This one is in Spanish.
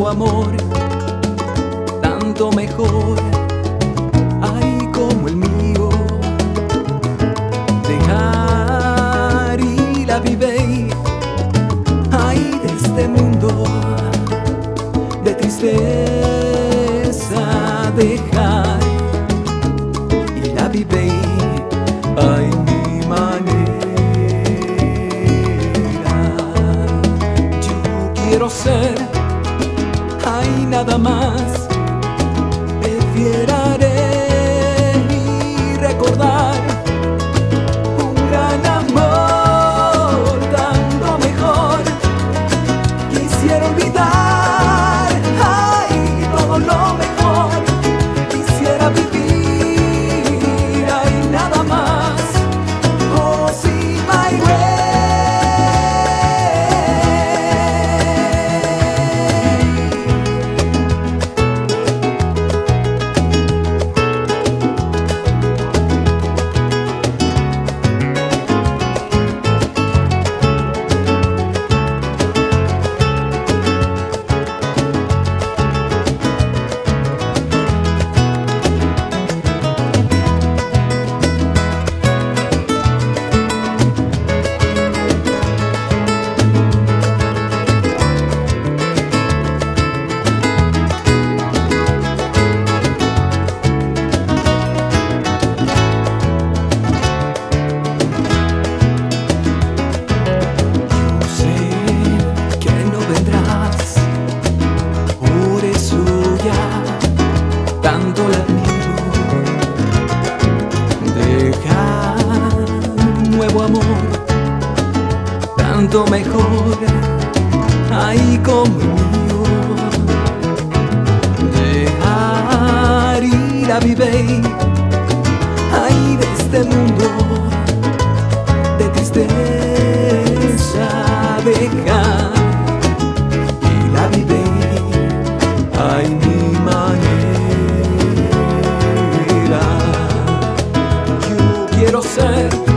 amor, tanto mejor, ay, como el mío. Dejar y la vive, ay, de este mundo de tristeza. Dejar y la vive, ay, mi manera. Yo quiero ser, ay, nada más. Prefiero y recordar un gran amor, tanto mejor. Quisiera olvidar, ay, todo lo mejor. Quisiera vivir, ay, nada más. Oh, see my way. Tanto la admiro. Dejar un nuevo amor, tanto mejor, ay, como el mío. Dejar ir a vivir, ay, de este mundo de tristeza. Dejar y la vivir, ay, mi manera. Quiero ser